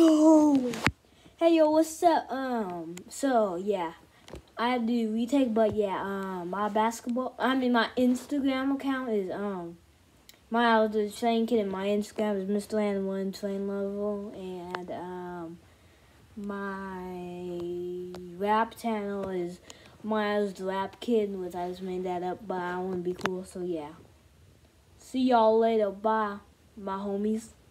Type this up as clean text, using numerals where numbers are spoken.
Yo! Hey, yo, what's up? So, yeah. I do retake, but yeah, my Instagram account is, Miles the Train Kid, and my Instagram is Mr. Land 1 Train Level, and, my rap channel is Miles the Rap Kid, which I just made that up, but I want to be cool, so yeah. See y'all later, bye, my homies.